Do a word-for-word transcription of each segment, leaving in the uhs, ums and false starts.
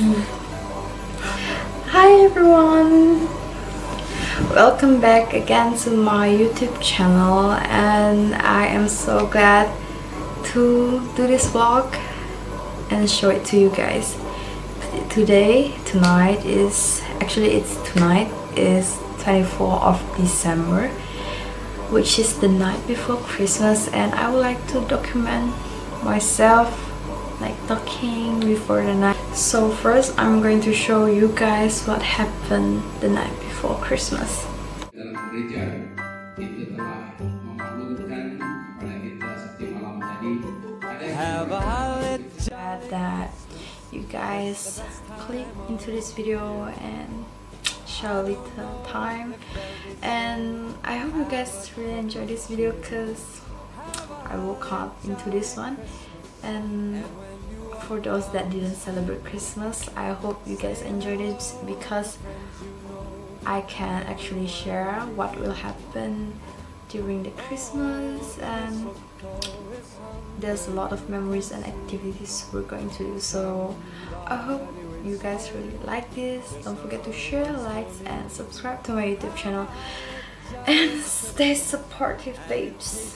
Hi everyone! Welcome back again to my YouTube channel, and I am so glad to do this vlog and show it to you guys. Today, tonight is, actually it's tonight is twenty-fourth of December, which is the night before Christmas, and I would like to document myself like talking before the night. So first I'm going to show you guys what happened the night before Christmas. Dalam gereja itu telah memaklumkan kepada kita setiap malam tadi ada Glad that you guys click into this video and show a little time, and I hope you guys really enjoy this video because I woke up into this one. And for those that didn't celebrate Christmas, I hope you guys enjoyed it because I can actually share what will happen during the Christmas, and there's a lot of memories and activities we're going to do. So I hope you guys really like this. Don't forget to share, like, and subscribe to my YouTube channel, and stay supportive, babes.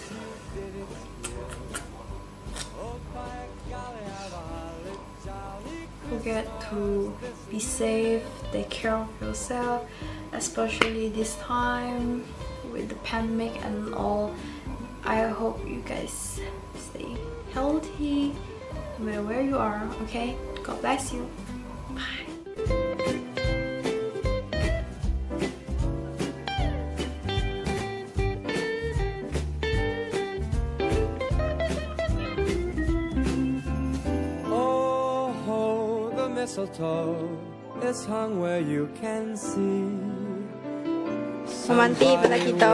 Forget to be safe, take care of yourself, especially this time with the pandemic and all. I hope you guys stay healthy no matter where you are, okay? God bless you. Bye. Mistletoe is hung where you can see. Memanti pada kita.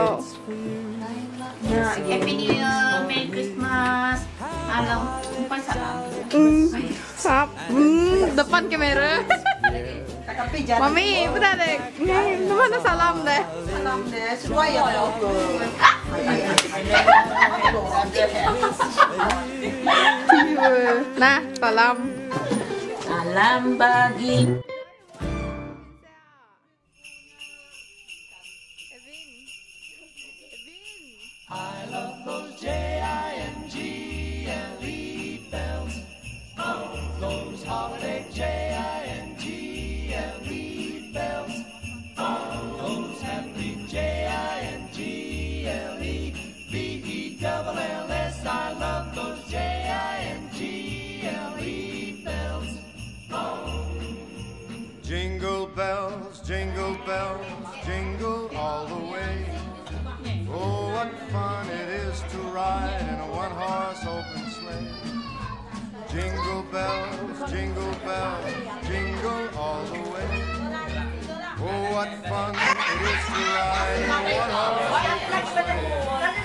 Happy New Year, Merry Christmas. Alam, umpan salam. Hmm, sap. Hmm, depan kamera. Mami, betul deh. Mana salam deh? Salam deh, semua ya. Nah, salam. Salam bagi I love those J I N G L E bells. Oh, those holiday J I N G L E bells. Oh, those happy J I N G L E B E double L S. I love those J I N G L E bells. Jingle bells, jingle bells, jingle all the way. Oh, what fun it is to ride in a one-horse open sleigh. Jingle bells, jingle bells, jingle all the way. Oh, what fun it is to ride in a one-horse open sleigh.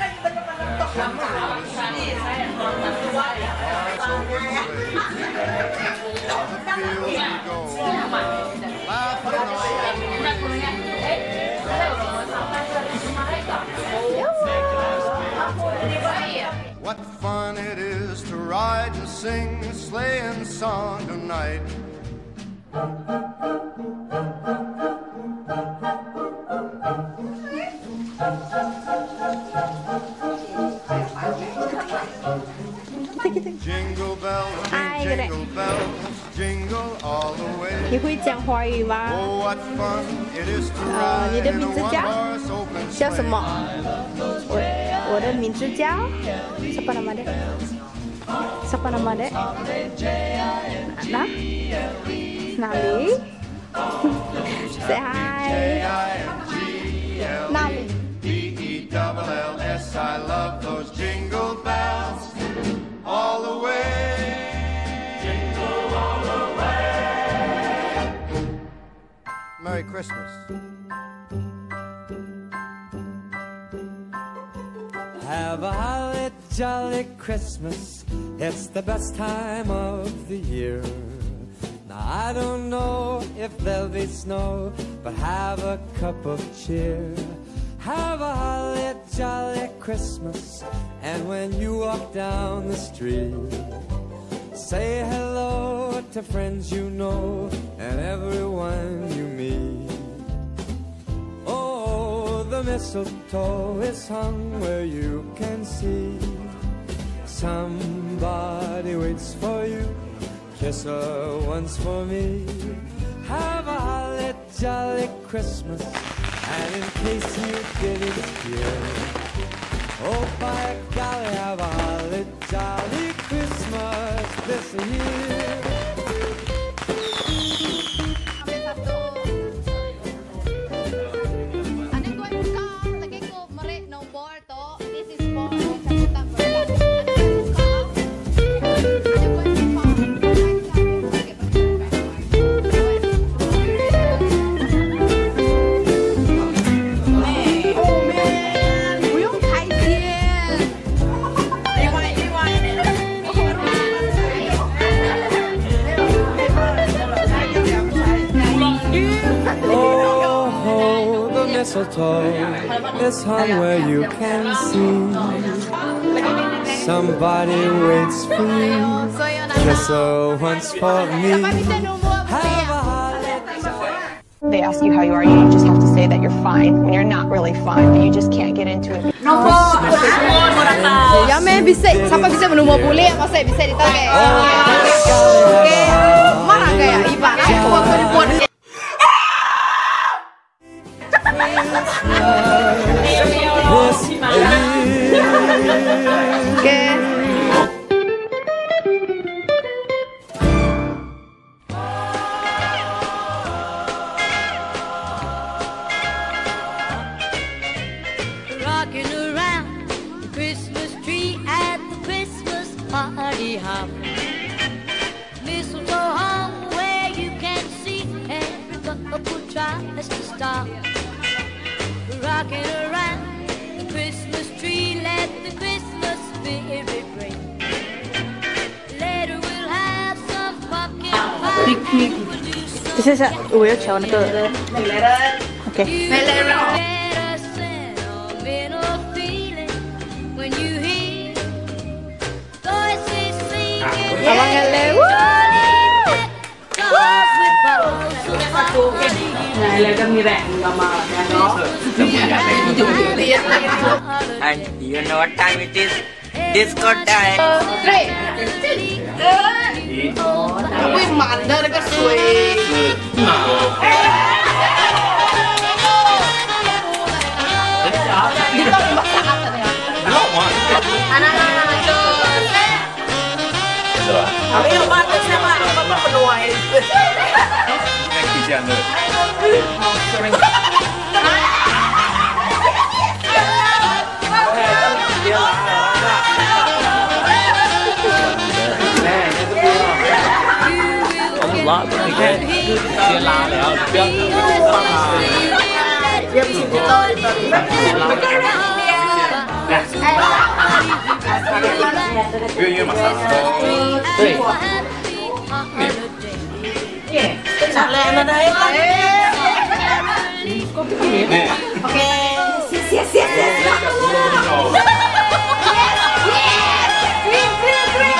What fun it is to ride and sing a sleighing song tonight. Jingle bells, jingle bells, jingle all the way. 你会讲华语吗？ Oh, what fun it is to 呃，你 ride 的 in a 名字叫 one-horse open 叫什 sleigh. 么？我我的名字叫 siapa nama dek? Siapa nama dek? Nah, Nali. Say hi. Nali. B E double L S. I love those jingle bells all the way. Jingle all the way. Merry Christmas. Have a holly jolly Christmas. It's the best time of the year. Now I don't know if there'll be snow, but have a cup of cheer. Have a holly jolly Christmas. And when you walk down the street, say hello to friends you know and everyone you meet. Oh, the mistletoe is hung where you can see. Somebody waits for you, kiss her once for me. Have a holly jolly Christmas, and in case you didn't hear, oh by golly, have a holly jolly Christmas this year. Mistletoe is hung where you can see. Somebody waits for you, kiss her once for me. Have a They ask you how you are, you just have to say that you're fine when you're not really fine, but you just can't get into it. Ya men bisa, siapa bisa menunggu boleh, masa bisa ditagih. Oke, marah gaya iba. Aku mau dibuat. Okay. Rocking around the Christmas tree at the Christmas party hop. Mistletoe hung where you can see every couple tries to stop. Rocking around the Christmas tree, let the Christmas spirit ring. Later we'll have some pumpkin pie. 这是我要调那个 ，OK。 Abang Ele, Này là con người bạn mà mà nó. And you know what time it is? Disco time. Three. Tapi mana dekat suai. Dito masak apa ya? Anak-anak itu. Tapi yang bagus siapa? Apa penuai? Yang kisian Ông lọ của mình kia chia lá léo biết băng à Dia mesti kita Yêu như mà sao? Đây. Chặt lên ở đây. Nè. Ok. Yes, yes, yes, yes. Green, green, green.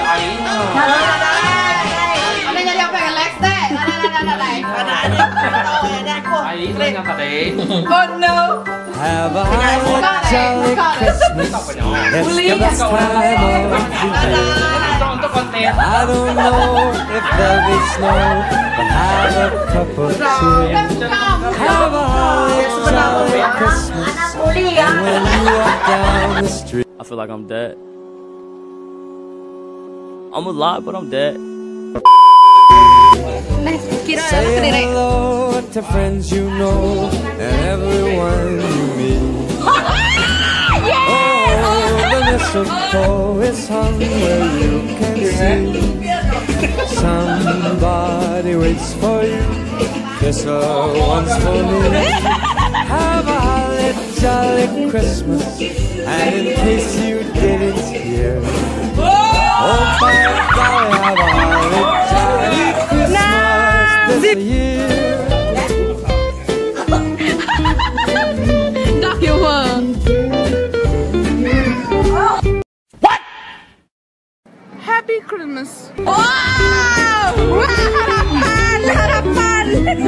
Ada nyari apa yang Lex deh? Ada, ada, ada, ada. Ada, ada. Oh, ada aku. Oh no. Have a holly jolly Christmas. It's the best time of the year. I don't know if there'll be snow, but have a cup of cheer. Have a holly jolly Christmas. And when you walk down the street, I feel like I'm dead. I'm alive, but I'm dead. say hello to friends you know and everyone you meet. Oh, the mistletoe is hung where you can see. Somebody waits for you, kiss her once for me. Have a holly jolly Christmas, and in case you didn't hear, oh my golly, have a holly jolly Christmas this year. Happy Christmas. Wow! Wah, harapan, harapan.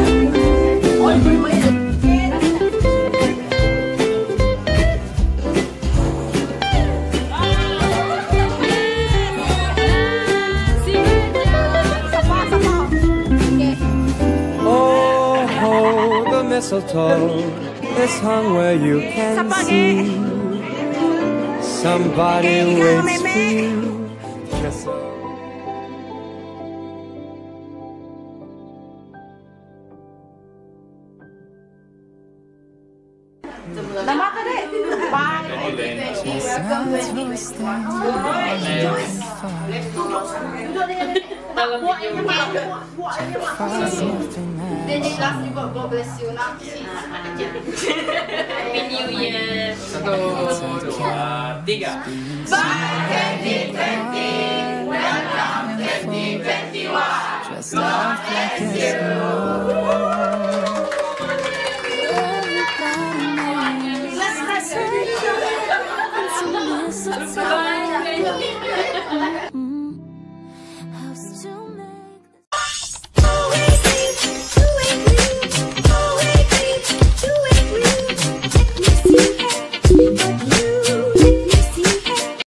Oh, oh, the mistletoe is hung where you can see. Somebody waits for you. Just Happy New Year. Satu, dua, tiga. Bye twenty twenty. Welcome twenty twenty-one. God bless you.